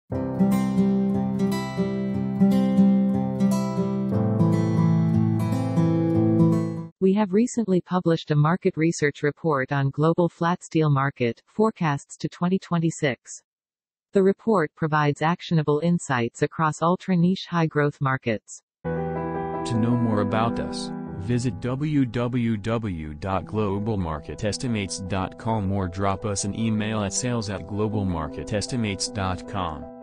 We have recently published a market research report on global flat steel market forecasts to 2026. The report provides actionable insights across ultra-niche high-growth markets. To know more about us, visit www.globalmarketestimates.com or drop us an email at sales@globalmarketestimates.com.